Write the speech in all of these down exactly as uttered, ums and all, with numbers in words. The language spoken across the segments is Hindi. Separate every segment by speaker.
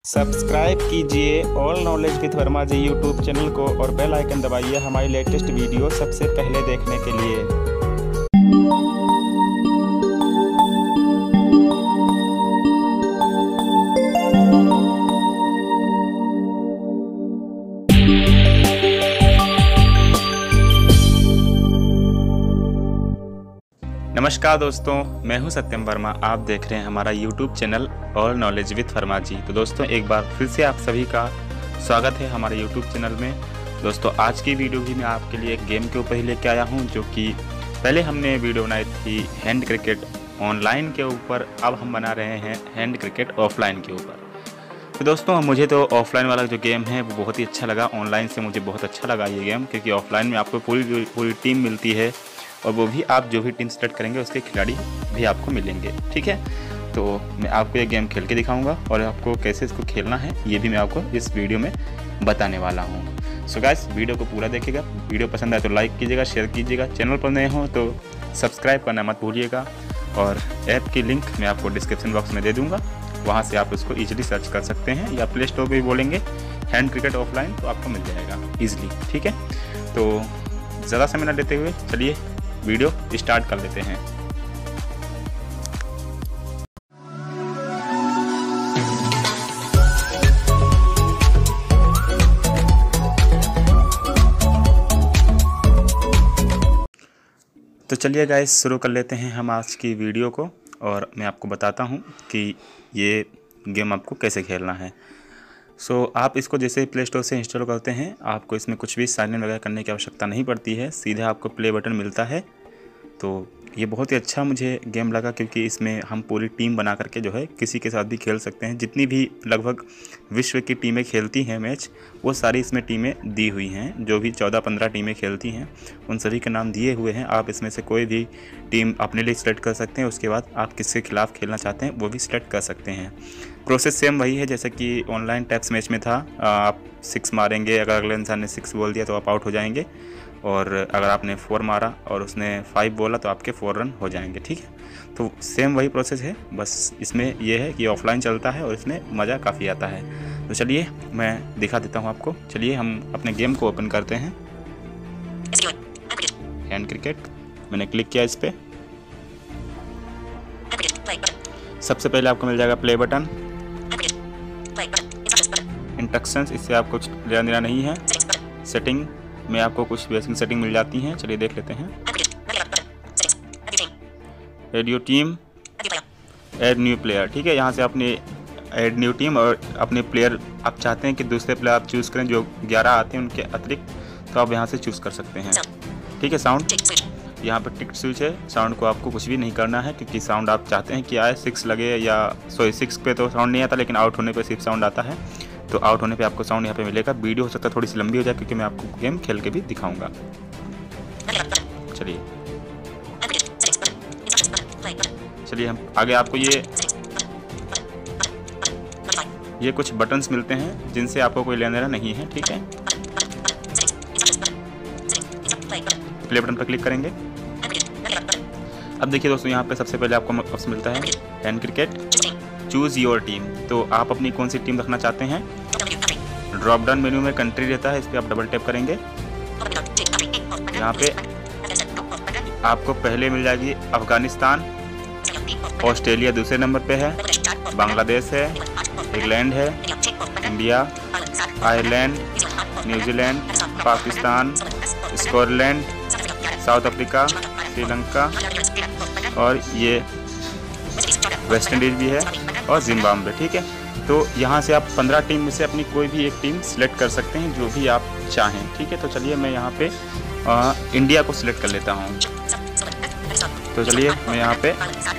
Speaker 1: सब्सक्राइब कीजिए all knowledge with Verma ji YouTube channel को और बेल आइकन दबाइए हमारी लेटेस्ट वीडियो सबसे पहले देखने के लिए। नमस्कार दोस्तों, मैं हूं सत्यम वर्मा। आप देख रहे हैं हमारा YouTube channel all knowledge with Verma ji. तो दोस्तों एक बार फिर से आप सभी का स्वागत है हमारे यूट्यूब चैनल में। दोस्तों आज की वीडियो भी मैं आपके लिए एक गेम के ऊपर ही लेके आया हूं, जो कि पहले हमने वीडियो बनाई थी हैंड क्रिकेट ऑनलाइन के ऊपर, अब हम बना रहे हैं हैंड क्रिकेट ऑफलाइन के ऊपर। तो दोस्तों मुझे तो ऑफलाइन वाला जो गेम है वो बहुत ही अच्छा लगा, ऑनलाइन से मुझे बहुत अच्छा लगा ये गेम, क्योंकि ऑफलाइन में आपको पूरी पूरी टीम मिलती है और वो भी आप जो भी टीम सेलेक्ट करेंगे उसके खिलाड़ी भी आपको मिलेंगे। ठीक है, तो मैं आपको ये गेम खेल के दिखाऊंगा और आपको कैसे इसको खेलना है ये भी मैं आपको इस वीडियो में बताने वाला हूँ। सो गाइस वीडियो को पूरा देखिएगा, वीडियो पसंद आए तो लाइक कीजिएगा, शेयर कीजिएगा, चैनल पर नए हो तो सब्सक्राइब करना मत भूलिएगा। और ऐप की लिंक मैं आपको डिस्क्रिप्शन बॉक्स में दे दूँगा, वहाँ से आप उसको ईजिली सर्च कर सकते हैं, या प्ले स्टोर पर भी बोलेंगे हैंड क्रिकेट ऑफलाइन तो आपको मिल जाएगा ईजिली। ठीक है, तो ज़्यादा समय न लेते हुए चलिए वीडियो स्टार्ट कर लेते हैं। तो चलिए गाइस शुरू कर लेते हैं हम आज की वीडियो को, और मैं आपको बताता हूं कि ये गेम आपको कैसे खेलना है। सो so, आप इसको जैसे प्ले स्टोर से इंस्टॉल करते हैं, आपको इसमें कुछ भी साइन इन वगैरह करने की आवश्यकता नहीं पड़ती है, सीधे आपको प्ले बटन मिलता है। तो ये बहुत ही अच्छा मुझे गेम लगा, क्योंकि इसमें हम पूरी टीम बना करके जो है किसी के साथ भी खेल सकते हैं। जितनी भी लगभग विश्व की टीमें खेलती हैं मैच, वो सारी इसमें टीमें दी हुई हैं। जो भी चौदह पंद्रह टीमें खेलती हैं उन सभी के नाम दिए हुए हैं। आप इसमें से कोई भी टीम अपने लिए सिलेक्ट कर सकते हैं, उसके बाद आप किसके खिलाफ खेलना चाहते हैं वो भी सिलेक्ट कर सकते हैं। प्रोसेस सेम वही है जैसे कि ऑनलाइन टैप्स मैच में था। आप सिक्स मारेंगे, अगर अगले इंसान ने सिक्स बोल दिया तो आप आउट हो जाएंगे, और अगर आपने फोर मारा और उसने फाइव बोला तो आपके फोर रन हो जाएंगे। ठीक है, तो सेम वही प्रोसेस है, बस इसमें यह है कि ऑफलाइन चलता है और इसमें मज़ा काफ़ी आता है। तो चलिए मैं दिखा देता हूँ आपको। चलिए हम अपने गेम को ओपन करते हैं। हैंड क्रिकेट मैंने क्लिक किया इस पर। सबसे पहले आपको मिल जाएगा प्ले बटन, इंस्ट्रक्शंस, इससे आपको कुछ लेना देना नहीं है। सेटिंग में आपको कुछ बेसिक सेटिंग मिल जाती हैं, चलिए देख लेते हैं। Add your team, add new player. ठीक है, यहाँ से अपने ऐड न्यू टीम और अपने प्लेयर आप चाहते हैं कि दूसरे प्लेयर आप चूज़ करें जो ग्यारह आते हैं उनके अतिरिक्त, तो आप यहाँ से चूज़ कर सकते हैं। ठीक है, साउंड यहाँ पर टिक स्विच है, साउंड को आपको कुछ भी नहीं करना है, क्योंकि साउंड आप चाहते हैं कि आए सिक्स लगे, या सॉरी सिक्स पे तो साउंड नहीं आता, लेकिन आउट होने पे सिर्फ साउंड आता है। तो आउट होने पे आपको साउंड यहाँ पे मिलेगा। वीडियो हो सकता है थोड़ी सी लंबी हो जाए, क्योंकि मैं आपको गेम खेल के भी दिखाऊंगा। चलिए चलिए हम आगे, आपको ये ये कुछ बटन्स मिलते हैं जिनसे आपको कोई लेना देना नहीं है। ठीक है, प्ले बटन पर क्लिक करेंगे। अब देखिए दोस्तों, यहाँ पे सबसे पहले आपको ऑप्शन मिलता है hand cricket choose your team. तो आप अपनी कौन सी टीम रखना चाहते हैं। ड्रॉप डाउन मेन्यू में कंट्री रहता है, इस पर आप डबल टैप करेंगे। यहाँ पे आपको पहले मिल जाएगी अफगानिस्तान, ऑस्ट्रेलिया दूसरे नंबर पे है, बांग्लादेश है, इंग्लैंड है, India, Ireland, New Zealand, Pakistan, Scotland, south Africa, Sri Lanka, और ये वेस्ट इंडीज भी है, और जिम्बाब्वे। ठीक है, तो यहाँ से आप पंद्रह टीम में से अपनी कोई भी एक टीम सिलेक्ट कर सकते हैं, जो भी आप चाहें। ठीक है, तो चलिए मैं यहाँ पे आ, इंडिया को सिलेक्ट कर लेता हूँ। तो चलिए मैं यहाँ पे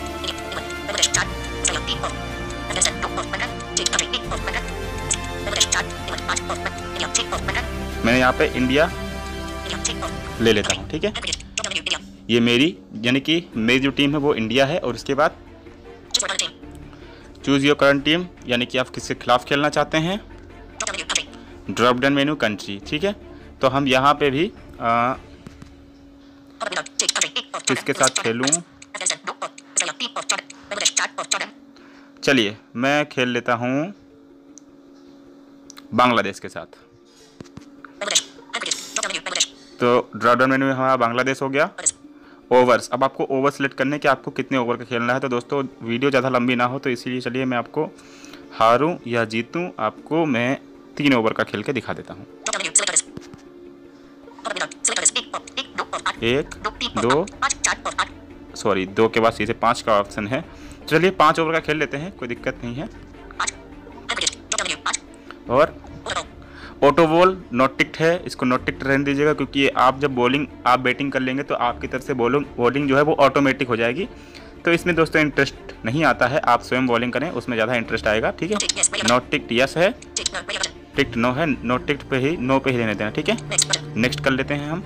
Speaker 1: मैं यहाँ पे इंडिया ले लेता हूँ। ठीक है, ये मेरी यानी कि मेरी जो टीम है वो इंडिया है। और उसके बाद चूज़ योर करंट टीम, यानी कि आप किसके खिलाफ खेलना चाहते हैं। Drop down menu country. ठीक है, तो हम यहाँ पे भी आ, किसके साथ खेलूँ। चलिए मैं खेल लेता हूँ बांग्लादेश के साथ। तो ड्रॉप डाउन मेन्यू में हमारा बांग्लादेश हो गया। ओवर्स, अब आपको ओवर सेलेक्ट करने के आपको कितने ओवर का खेलना है। तो दोस्तों वीडियो ज़्यादा लंबी ना हो तो इसीलिए चलिए मैं आपको हारूं या जीतूं, आपको मैं तीन ओवर का खेल के दिखा देता हूं। एक दो सॉरी दो के बाद सीधे पाँच का ऑप्शन है। चलिए पाँच ओवर का खेल लेते हैं, कोई दिक्कत नहीं है। और ऑटो बॉल नॉट टिक्ड है, इसको नॉट टिक्ड रहने दीजिएगा, क्योंकि आप जब बॉलिंग आप बैटिंग कर लेंगे तो आपकी तरफ से बॉलिंग बॉलिंग जो है वो ऑटोमेटिक हो जाएगी। तो इसमें दोस्तों इंटरेस्ट नहीं आता है, आप स्वयं बॉलिंग करें उसमें ज़्यादा इंटरेस्ट आएगा। ठीक है, नॉट टिक्ड यस है, टिक्ड नो है, नॉट टिक्ड पे ही नो पे ही रहने देना। ठीक है, नेक्स्ट कर लेते हैं हम।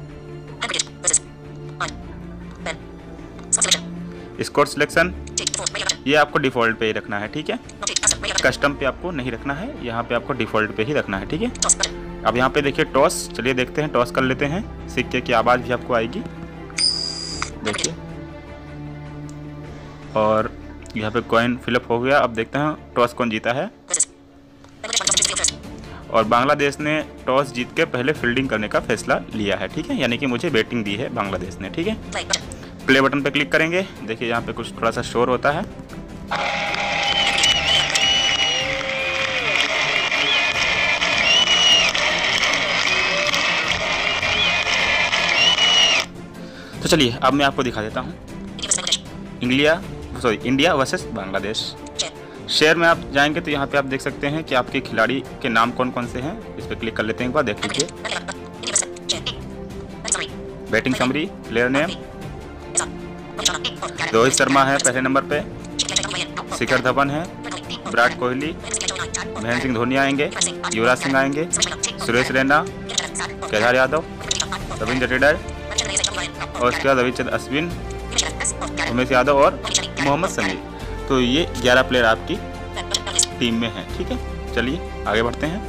Speaker 1: स्कोर सिलेक्शन ये आपको डिफ़ॉल्ट पे ही रखना है। ठीक है, कस्टम पे आपको नहीं रखना है, यहाँ पे आपको डिफ़ॉल्ट पे ही रखना है। ठीक है, अब यहाँ पे देखिए टॉस, चलिए देखते हैं, टॉस कर लेते हैं, सिक्के की आवाज़ भी आपको आएगी, देखिए। और यहाँ पे कॉइन फिलअप हो गया। अब देखते हैं टॉस कौन जीता है। और बांग्लादेश ने टॉस जीत के पहले फील्डिंग करने का फैसला लिया है। ठीक है, यानी कि मुझे बैटिंग दी है बांग्लादेश ने। ठीक है, प्ले बटन पे क्लिक करेंगे, देखिए यहाँ पे कुछ थोड़ा सा शोर होता है। तो चलिए अब मैं आपको दिखा देता हूँ India sorry India versus Bangladesh. Share में आप जाएंगे तो यहाँ पे आप देख सकते हैं कि आपके खिलाड़ी के नाम कौन कौन से हैं। इस पर क्लिक कर लेते हैं, एक बार देख लीजिए। Batting summary, player name, Rohit Sharma है पहले नंबर पे, शिखर धवन है, विराट कोहली, महेंद्र सिंह धोनी आएंगे, युवराज सिंह आएंगे, सुरेश रैना, केदार यादव, रविंद्र जडेजा और उसके बाद रविचंद्र अश्विन, उमेश यादव और मोहम्मद शमी। तो ये ग्यारह प्लेयर आपकी टीम में हैं। ठीक है, चलिए आगे बढ़ते हैं।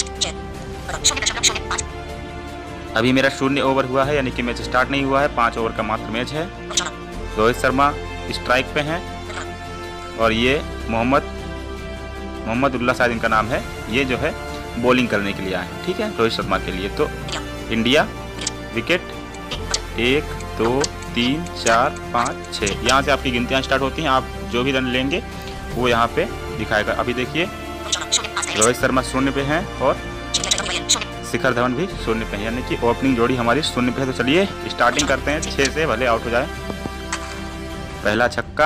Speaker 1: अभी मेरा शून्य ओवर हुआ है, यानी कि मैच स्टार्ट नहीं हुआ है, पाँच ओवर का मात्र मैच है। रोहित शर्मा स्ट्राइक पे हैं और ये मोहम्मद मोहम्मद उल्लाह शायद इनका नाम है, ये जो है बॉलिंग करने के लिए आए हैं। ठीक है, रोहित शर्मा के लिए। तो इंडिया विकेट एक दो तीन चार पाँच छः, यहाँ से आपकी गिनतियाँ स्टार्ट होती हैं। आप जो भी रन लेंगे वो यहाँ पे दिखाएगा। अभी देखिए रोहित शर्मा शून्य पे हैं और शिखर धवन भी शून्य पे हैं, यानी कि ओपनिंग जोड़ी हमारी शून्य पे है। तो चलिए स्टार्टिंग करते हैं, छः से भले आउट हो जाए। पहला छक्का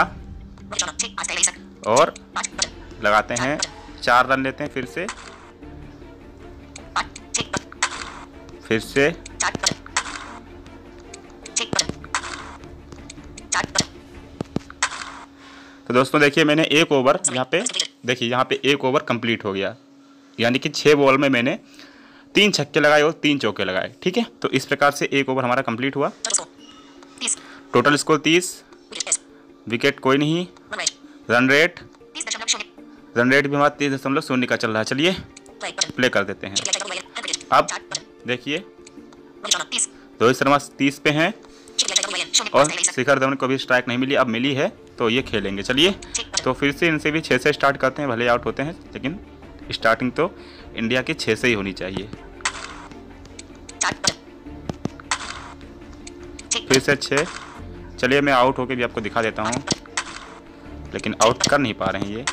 Speaker 1: और लगाते हैं, चार रन लेते हैं फिर से फिर से तो दोस्तों देखिए मैंने एक ओवर यहाँ पे देखिए यहाँ पे एक ओवर कंप्लीट हो गया, यानी कि छः बॉल में मैंने तीन छक्के लगाए और तीन चौके लगाए। ठीक है, तो इस प्रकार से एक ओवर हमारा कंप्लीट हुआ। टोटल स्कोर तीस, विकेट कोई नहीं, रन रेट रन रेट भी हमारा तीस दशमलव शून्य का चल रहा है। चलिए प्ले कर देते हैं। अब देखिए रोहित शर्मा तीस पे हैं और शिखर धवन को भी स्ट्राइक नहीं मिली, अब मिली है तो ये खेलेंगे। चलिए तो फिर से इनसे भी छः से स्टार्ट करते हैं, भले आउट होते हैं लेकिन स्टार्टिंग तो इंडिया की छः से ही होनी चाहिए। फिर से छः, चलिए मैं आउट होके भी आपको दिखा देता हूँ, लेकिन आउट कर नहीं पा रहे हैं ये।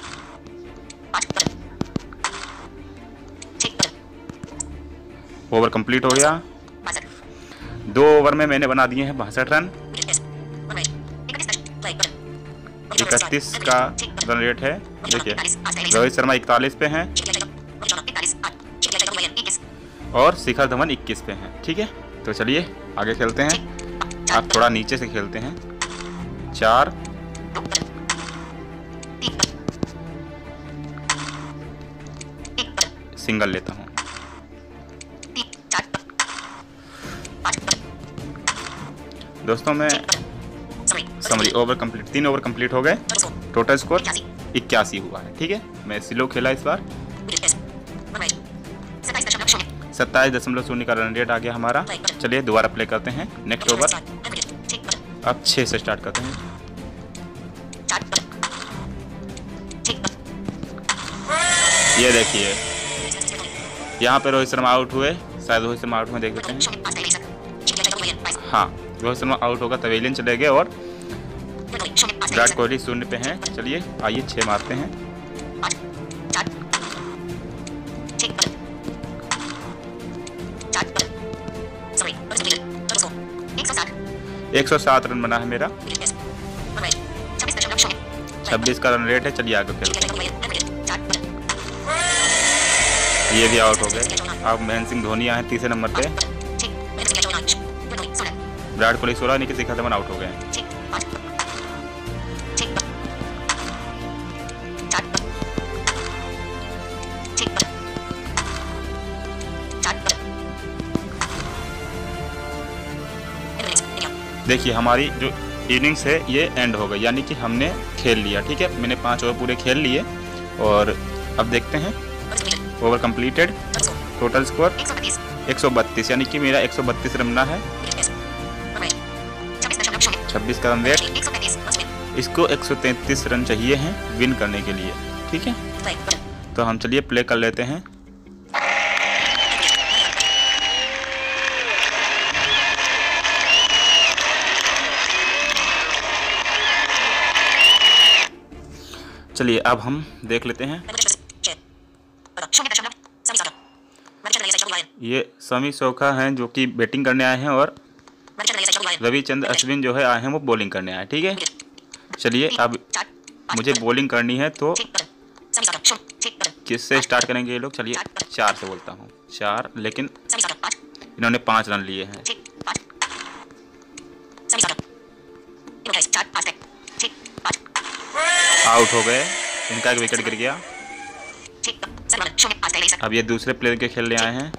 Speaker 1: ओवर कंप्लीट हो गया। दो ओवर में मैंने बना दिए हैं बासठ रन, इकतीस का रन रेट है। देखिए रोहित शर्मा इकतालीस पे हैं और शिखर धवन इक्कीस पे हैं। ठीक है, तो चलिए आगे खेलते हैं। आप थोड़ा नीचे से खेलते हैं। चार, सिंगल लेता हूं। दोस्तों मैं समरी ओवर कंप्लीट, तीन ओवर कंप्लीट हो गए, टोटल स्कोर इक्यासी हुआ है। ठीक है, मैं स्लो खेला इस बार, सत्ताईस दशमलव शून्य का रन रेट आ गया हमारा। चलिए दोबारा प्ले करते हैं नेक्स्ट ओवर। अब छः से स्टार्ट करते हैं। ये देखिए यहाँ पे रोहित शर्मा आउट हुए, शायद रोहित शर्मा आउट में देख लेते हैं। हाँ, रोहित शर्मा आउट होगा, तवेलियन चले गए और विराट कोहली शून्य पे हैं। चलिए आइए छः मारते हैं। एक सौ सात रन बना है मेरा, छब्बीस का रन रेट है। चलिए आगे खेलते हैं। ये भी आउट हो गए। अब महेंद्र सिंह धोनी आए तीसरे नंबर पे। विराट कोहली सोलह, नहीं किसी खत्म आउट हो गए। देखिए हमारी जो इनिंग्स है ये एंड हो गई, यानी कि हमने खेल लिया। ठीक है, मैंने पाँच ओवर पूरे खेल लिए और अब देखते हैं ओवर कंप्लीटेड। टोटल स्कोर एक सौ बत्तीस, यानी कि मेरा एक सौ बत्तीस रन बना है, छब्बीस का रन रेट। इसको एक सौ तैंतीस रन चाहिए हैं विन करने के लिए। ठीक है, तो हम चलिए प्ले कर लेते हैं। चलिए अब हम देख लेते हैं। ये समी सोखा हैं जो कि बैटिंग करने आए हैं और रविचंद्र अश्विन जो है आए हैं वो बॉलिंग करने आए। ठीक है, चलिए अब मुझे बॉलिंग करनी है, तो किससे स्टार्ट करेंगे ये लोग? चलिए चार से बोलता हूँ, चार। लेकिन इन्होंने पाँच रन लिए हैं। आउट हो गए, इनका एक विकेट गिर गया। अब ये दूसरे प्लेयर के खेलने आए हैं।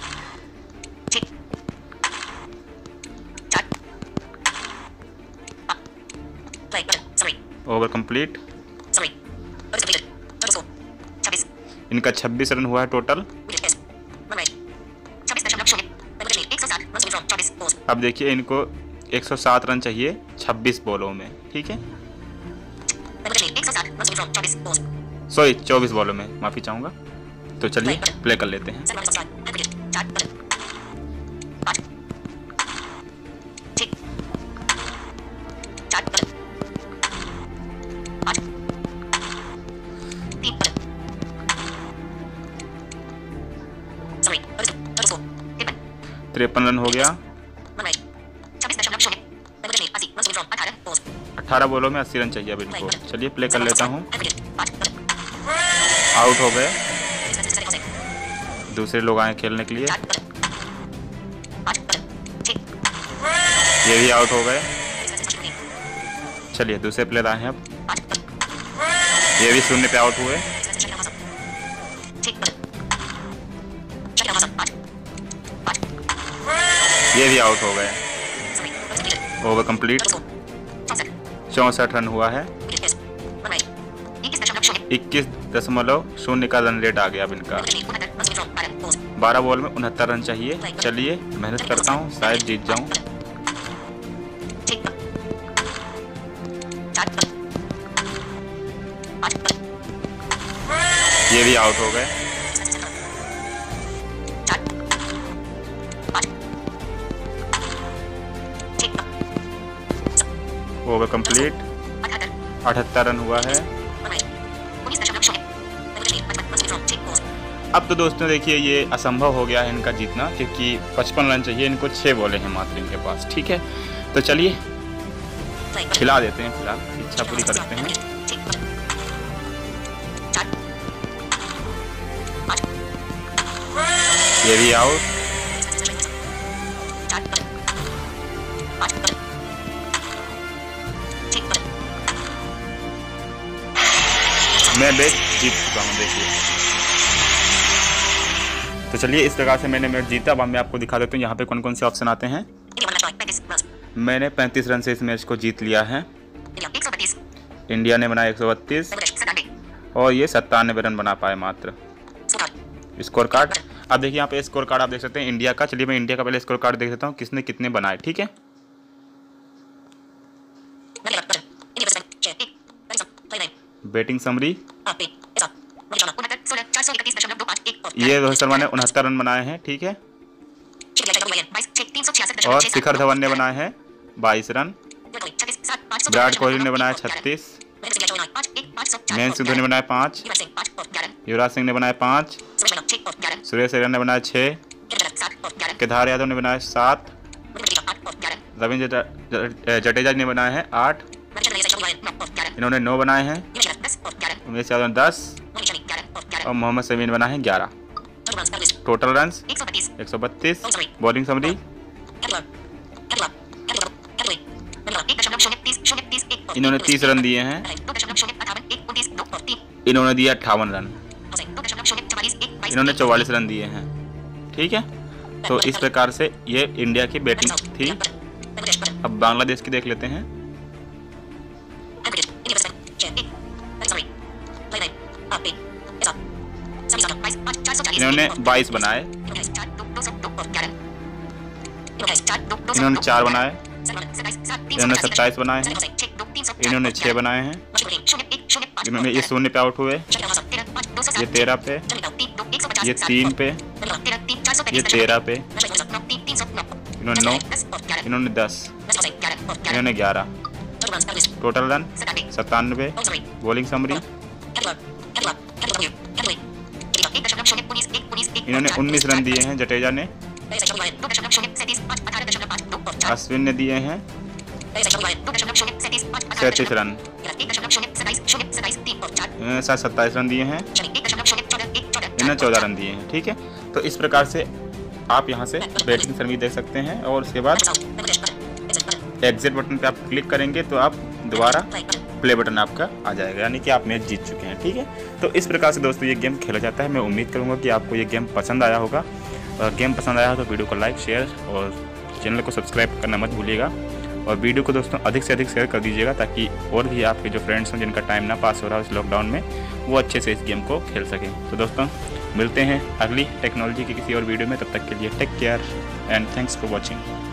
Speaker 1: Over complete. इनका छब्बीस रन हुआ है टोटल। अब देखिए इनको एक सौ सात रन चाहिए छब्बीस बॉलों में। ठीक है, सॉरी चौबीस बॉलों में, माफी चाहूंगा। तो चलिए प्ले कर लेते हैं। तिरपन रन हो गया। अठारह बॉलों में अस्सी रन चाहिए अब इनको। चलिए प्ले कर लेता हूँ। आउट हो गए, दूसरे लोग आए खेलने के लिए। ये भी आउट हो गए। चलिए दूसरे प्लेयर आए हैं अब। ये भी शून्य पे आउट हुए। ये भी आउट हो गए। Over complete. चौंसठ रन हुआ है। इक्कीस दशमलव शून्य का रन रेट आ गया अब इनका। बारह बॉल में उनहत्तर रन चाहिए। चलिए मेहनत करता हूँ, शायद जीत जाऊं। ये भी आउट हो गए। Over complete. अठहत्तर रन हुआ है। अब तो दोस्तों देखिए ये असंभव हो गया है इनका जीतना, क्योंकि पचपन रन चाहिए इनको, छः बॉले हैं मात्र इनके पास। ठीक है, तो चलिए खिला देते हैं, फिलहाल इच्छा पूरी करते हैं। ये भी आउट। मैं मैच जीत चुका हूँ देखिए। तो चलिए इस प्रकार से मैंने मैच जीता। अब मैं आपको दिखा देता हूँ यहाँ पे कौन कौन से ऑप्शन आते हैं। मैंने पैंतीस रन से इस मैच को जीत लिया है। इंडिया ने बनाया एक सौ बत्तीस और ये सत्तानवे रन बना पाए मात्र। स्कोर कार्ड अब देखिए, यहाँ पे स्कोर कार्ड आप देख सकते हैं इंडिया का। चलिए मैं इंडिया का पहले स्कोर कार्ड देख देता हूँ किसने कितने बनाए। ठीक है, बैटिंग समरी ये रोहित शर्मा ने उनहत्तर रन बनाए हैं, ठीक है। और शिखर धवन ने बनाए हैं बाईस रन। विराट कोहली ने बनाया छत्तीस। महेंद्र सिंह धोनी ने बनाया पाँच। युवराज सिंह ने बनाया पाँच। सुरेश रैना ने बनाया छः। केदार यादव ने बनाया सात। रविंद्र जडेजा ने बनाए हैं आठ। इन्होंने नौ बनाए हैं। उमेश यादव ने दस और मोहम्मद शमी ने बनाए हैं ग्यारह। टोटल रन्स एक सौ बत्तीस। बॉलिंग समरी इन्होंने तीस रन दिए हैं। इन्होंने दिया अट्ठावन रन। इन्होंने चौवालीस रन दिए हैं, ठीक है। तो इस प्रकार से ये इंडिया की बैटिंग थी। अब बांग्लादेश की देख लेते हैं। इन्होंने बाईस बनाए। इन्होंने चार बनाए। इन्होंने सत्ताईस बनाए हैं। इन्होंने छह बनाए हैं। इन्होंने ये शून्य पे आउट हुए। ये तेरह पे, ये तीन पे, ये तेरह पे, इन्होंने नौ, इन्होंने दस, इन्होंने ग्यारह। टोटल रन सत्तानवे। बॉलिंग समरी इन्होंने उन्नीस रन दिए हैं। जडेजा ने, अश्विन ने दिए हैं सैंतीस रन। इन्होंने साथ सत्ताईस रन दिए हैं। इन्होंने चौदह रन दिए हैं, ठीक है। तो इस प्रकार से आप यहाँ से बैटिंग सर्विस देख सकते हैं और उसके बाद एग्जिट बटन पे आप क्लिक करेंगे तो आप दोबारा प्ले बटन आपका आ जाएगा, यानी कि आप मैच जीत चुके हैं, ठीक है। तो इस प्रकार से दोस्तों ये गेम खेला जाता है। मैं उम्मीद करूँगा कि आपको ये गेम पसंद आया होगा। और गेम पसंद आया हो तो वीडियो को लाइक, शेयर और चैनल को सब्सक्राइब करना मत भूलिएगा। और वीडियो को दोस्तों अधिक से अधिक शेयर कर दीजिएगा ताकि और भी आपके जो फ्रेंड्स हैं जिनका टाइम ना पास हो रहा है इस लॉकडाउन में, वो अच्छे से इस गेम को खेल सकें। तो दोस्तों मिलते हैं अगली टेक्नोलॉजी की किसी और वीडियो में। तब तक के लिए take care and thanks for watching.